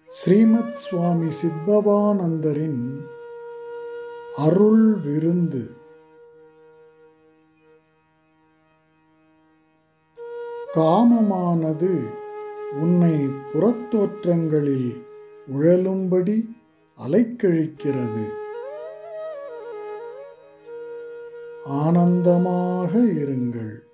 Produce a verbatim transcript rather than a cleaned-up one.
ஸ்ரீமத் சுவாமி சித்பவானந்தரின் அருள் விருந்து. காமமானது உன்னை புறத்தோற்றங்களில் உழலும்படி அலைக்கழிக்கிறது. ஆனந்தமாக இருங்கள்.